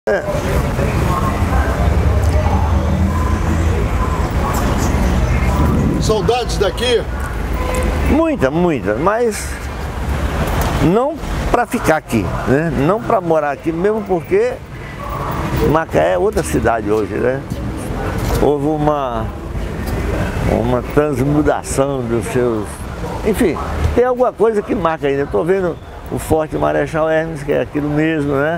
É. Saudades daqui? Muita, mas não para ficar aqui, né? Não para morar aqui, mesmo porque Macaé é outra cidade hoje, né? Houve uma transmudação dos seus... Enfim, tem alguma coisa que marca ainda. Eu estou vendo o Forte Marechal Hermes, que é aquilo mesmo, né?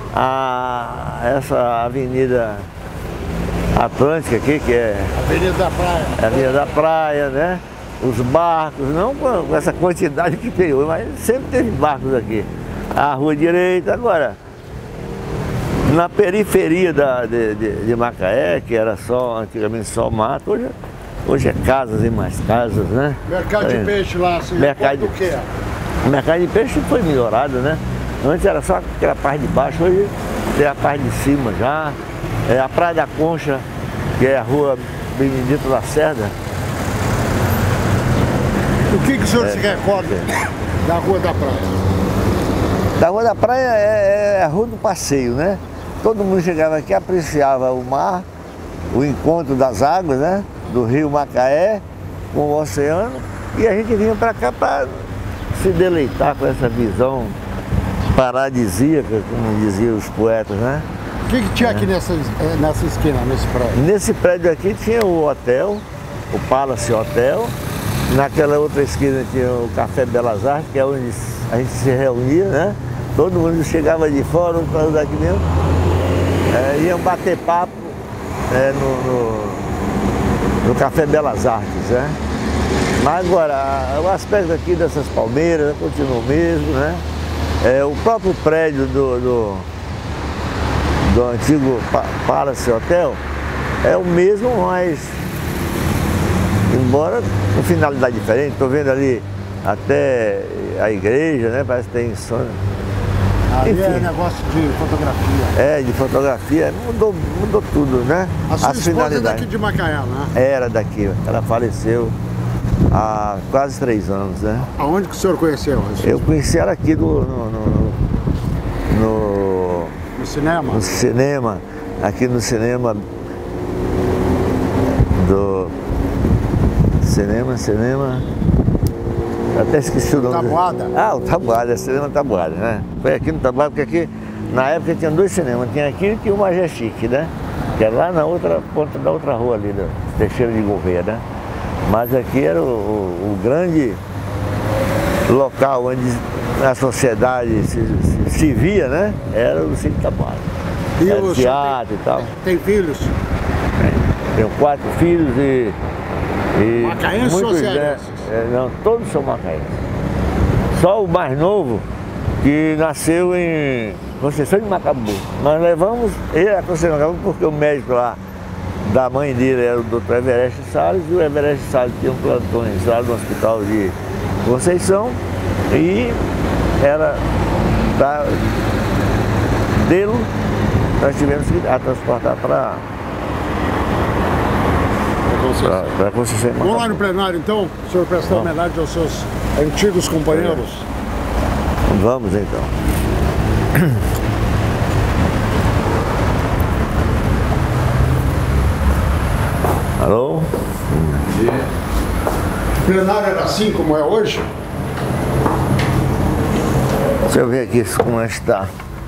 Essa avenida Atlântica aqui, que é... Avenida da Praia. A Avenida da Praia, né? Os barcos, não com essa quantidade que tem hoje, mas sempre teve barcos aqui. A Rua Direita, agora, na periferia de Macaé, que era antigamente só mato, hoje é casas e mais casas, né? Mercado de peixe lá, assim, mercado do que? O mercado de peixe foi melhorado, né? Antes era só aquela parte de baixo, hoje tem a parte de cima já. É a Praia da Concha, que é a Rua Benedito Lacerda. O que o senhor se recorda da Rua da Praia? Da Rua da Praia é a Rua do Passeio, né? Todo mundo chegava aqui, apreciava o mar, o encontro das águas, né? Do rio Macaé com o oceano, e a gente vinha para cá para se deleitar com essa visão paradisíaca, como diziam os poetas, né? O que tinha aqui nessa esquina, nesse prédio? Nesse prédio aqui tinha o hotel, o Palace Hotel. Naquela outra esquina tinha o Café Belas Artes, que é onde a gente se reunia, né? Todo mundo chegava de fora, um para daqui mesmo. Iam bater papo no Café Belas Artes, né? Mas agora, o aspecto aqui dessas palmeiras continua o mesmo, né? O próprio prédio do antigo Palace Hotel é o mesmo, mas embora com finalidade diferente. Estou vendo ali até a igreja, né? Parece que tem sono. Ali é negócio de fotografia. De fotografia. Mudou tudo, né? A sua esposa é daqui de Macaé, né? Era daqui. Ela faleceu há quase 3 anos, né? Aonde que o senhor conheceu? Eu conheci ela aqui no cinema? No cinema. Aqui no cinema do... Cinema... Até esqueci o nome. Taboada? O Taboada, Cinema Taboada, né? Foi aqui no Taboada, porque aqui, na época, tinha 2 cinemas. Tinha aqui e tinha o Majestic, né? Que é lá na outra ponta da outra rua ali, da Teixeira de Gouveia, né? Mas aqui era o grande local onde a sociedade se via, né? Era o Cine Taboada. E o teatro e tal. Tem filhos? Tenho 4 filhos e macaenses ou cearenses? Não, todos são macaenses. Só o mais novo, que nasceu em Conceição de Macabu. Nós levamos ele a Conceição de Macabu porque o médico lá da mãe dele era o Dr. Everest Salles, e o Everest Salles tinha um plantões lá no hospital de Conceição, e era dele, nós tivemos que transportar para Conceição. Vamos lá no plenário então, o senhor prestar homenagem aos seus antigos companheiros? Vamos então. Alô? O plenário era assim como é hoje? Deixa eu ver aqui como é que está.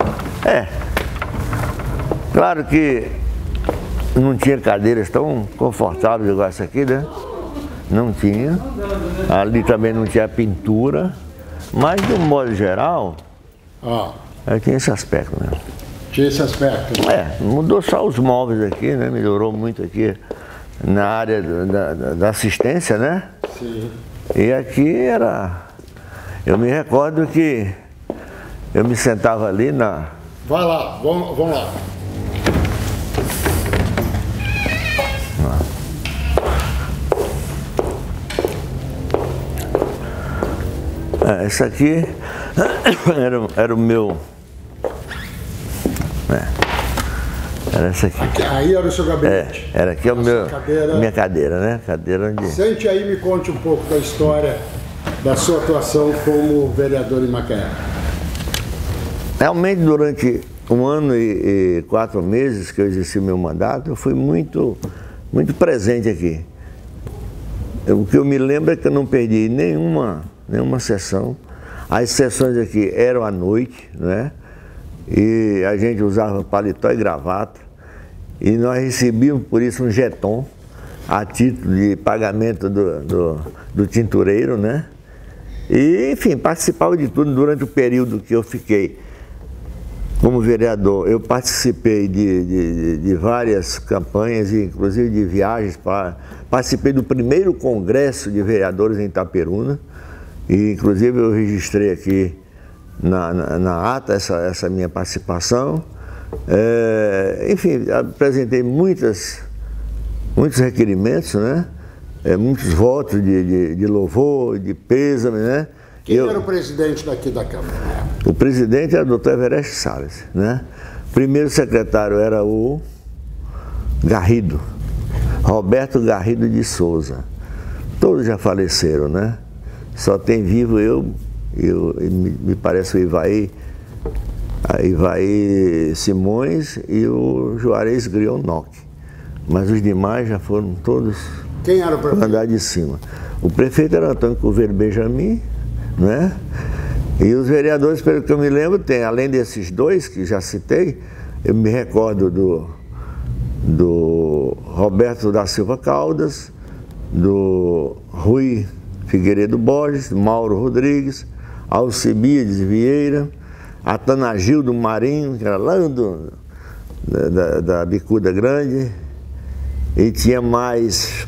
Claro que não tinha cadeiras tão confortáveis igual essa aqui, né? Não tinha. Ali também não tinha pintura. Mas, de um modo geral, tinha esse aspecto, né? Tinha esse aspecto. Mudou só os móveis aqui, né? Melhorou muito aqui na área da assistência, né? Sim. E aqui era... Eu me recordo que eu me sentava ali na... Vai lá, vamos lá. Esse aqui era o meu... Era essa aqui. Aí era o seu gabinete? Era aqui minha cadeira, né? Cadeira onde... Sente aí e me conte um pouco da história da sua atuação como vereador em Macaé. Realmente, durante 1 ano e 4 meses que eu exerci meu mandato, eu fui muito presente aqui. O que eu me lembro é que eu não perdi nenhuma sessão. As sessões aqui eram à noite, né? E a gente usava paletó e gravata. E nós recebíamos por isso um jeton a título de pagamento do tintureiro, né? E, enfim, participava de tudo durante o período que eu fiquei como vereador. Eu participei de várias campanhas, inclusive de viagens. Participei do primeiro congresso de vereadores em Itaperuna, e inclusive eu registrei aqui na ata essa minha participação. Enfim, apresentei muitos requerimentos, né? Muitos votos de louvor, de pêsame, né? Quem era o presidente daqui da Câmara? O presidente era o Dr. Everest Salles, né? O primeiro secretário era o Garrido, Roberto Garrido de Souza. Todos já faleceram, né? Só tem vivo eu me parece o Ivaí Simões e o Juarez Grionoc. Mas os demais já foram todos. Quem era o prefeito? Andar de cima. O prefeito era Antônio Coveiro Benjamin, né? E os vereadores, pelo que eu me lembro, tem, além desses dois que já citei, eu me recordo do Roberto da Silva Caldas, do Rui Figueiredo Borges, Mauro Rodrigues, Alcibiades Vieira, Atanagildo Marinho, que era lá da Bicuda Grande, e tinha mais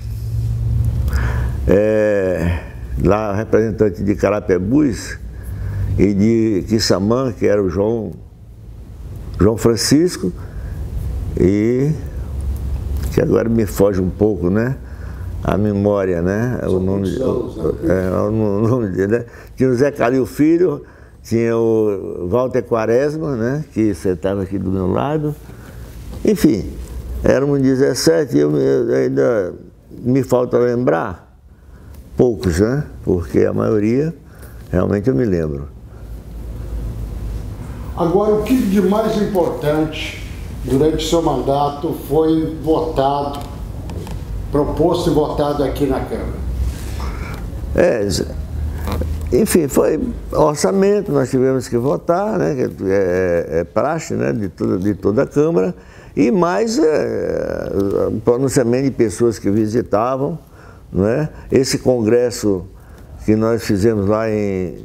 lá representante de Carapebus e de Quissamã, que era o João Francisco, e que agora me foge um pouco, né? A memória, né? O nome dele, né? Tinha o Zé Calil Filho, tinha o Walter Quaresma, né? Que sentava aqui do meu lado. Enfim, éramos 17 e eu ainda me falta lembrar poucos, né? Porque a maioria realmente eu me lembro. Agora, o que de mais importante durante o seu mandato foi votado, proposto e votado aqui na Câmara? Enfim, foi orçamento, nós tivemos que votar, né? É praxe, né? de toda a Câmara, e mais o pronunciamento de pessoas que visitavam, né? Esse congresso que nós fizemos lá em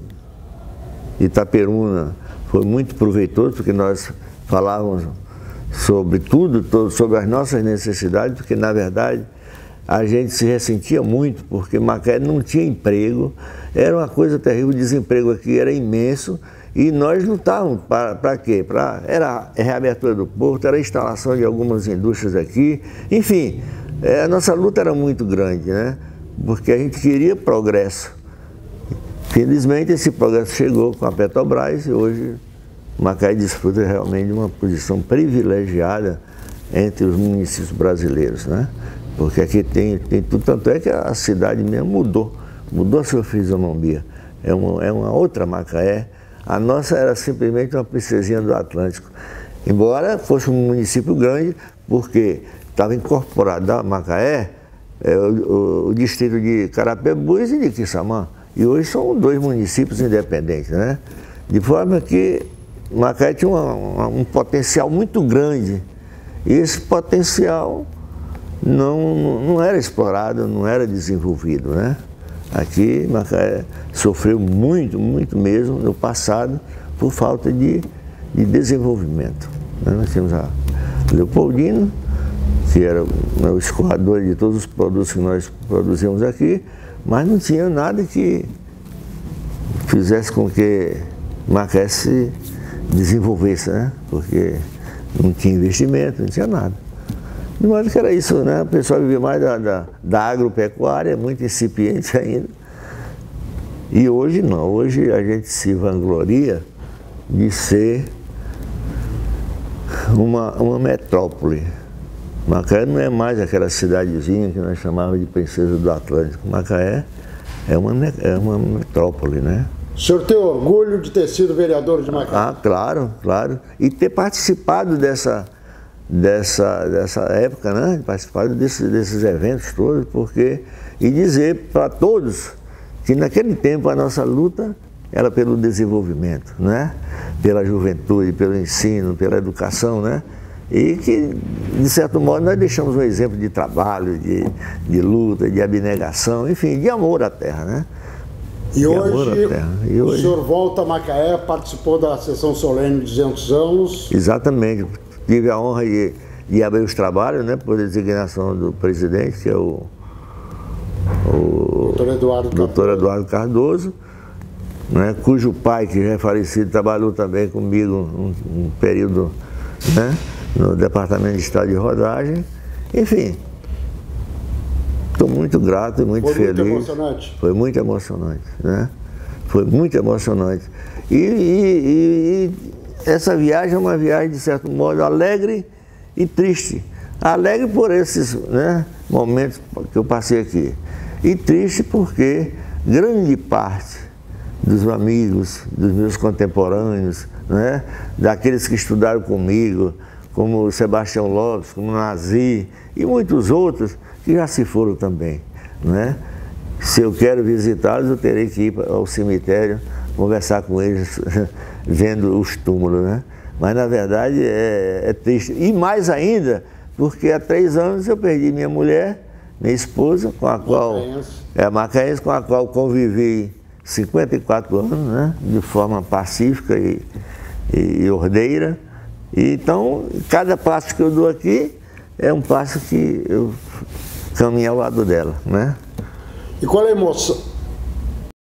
Itaperuna foi muito proveitoso, porque nós falávamos sobre tudo, sobre as nossas necessidades, porque na verdade a gente se ressentia muito, porque Macaé não tinha emprego, era uma coisa terrível, o desemprego aqui era imenso, e nós lutávamos para quê? Era a reabertura do porto, era a instalação de algumas indústrias aqui, enfim, a nossa luta era muito grande, né? Porque a gente queria progresso. Felizmente esse progresso chegou com a Petrobras e hoje Macaé desfruta realmente de uma posição privilegiada entre os municípios brasileiros, né? Porque aqui tem tudo, tanto é que a cidade mesmo mudou a sua fisionomia. É uma outra Macaé. A nossa era simplesmente uma princesinha do Atlântico. Embora fosse um município grande, porque estava incorporado a Macaé o distrito de Carapebus e de Quissamã. E hoje são 2 municípios independentes, né? De forma que Macaé tinha um potencial muito grande. E esse potencial não era explorado, não era desenvolvido, né? Aqui Macaé sofreu muito mesmo no passado por falta de desenvolvimento, né? Nós tínhamos a Leopoldina, que era o escoador de todos os produtos que nós produzíamos aqui, mas não tinha nada que fizesse com que Macaé se desenvolvesse, né? Porque não tinha investimento, não tinha nada. De modo que era isso, né? O pessoal vivia mais da agropecuária, muito incipiente ainda. E hoje não, hoje a gente se vangloria de ser uma metrópole. Macaé não é mais aquela cidadezinha que nós chamávamos de Princesa do Atlântico. Macaé é uma metrópole, né? O senhor tem orgulho de ter sido vereador de Macaé? Ah, claro, claro. E ter participado dessa época, né? Participado desses eventos todos, porque... E dizer para todos que naquele tempo a nossa luta era pelo desenvolvimento, né? Pela juventude, pelo ensino, pela educação, né? E que, de certo modo, nós deixamos um exemplo de trabalho, de luta, de abnegação, enfim, de amor à terra, né? E hoje o senhor volta a Macaé, participou da sessão solene de 200 anos. Exatamente. Tive a honra de abrir os trabalhos, né? Por designação do presidente, que é o Dr. Eduardo Cardoso, né? Cujo pai, que já é falecido, trabalhou também comigo um período, né? No Departamento de Estado de Rodagem. Enfim, estou muito grato e muito feliz. Foi muito emocionante? Foi muito emocionante, né? Foi muito emocionante. E essa viagem é uma viagem, de certo modo, alegre e triste. Alegre por esses, né, momentos que eu passei aqui. E triste porque grande parte dos amigos, dos meus contemporâneos, né, daqueles que estudaram comigo, como Sebastião Lopes, como Nazi e muitos outros que já se foram também, né? Se eu quero visitá-los, eu terei que ir ao cemitério, conversar com eles, vendo os túmulos, né? Mas na verdade é triste. E mais ainda, porque há 3 anos eu perdi minha mulher, minha esposa, com a qual macaense, com a qual convivi 54 anos, né? De forma pacífica e ordeira. E então, cada passo que eu dou aqui é um passo que eu caminho ao lado dela, né? E qual é a emoção?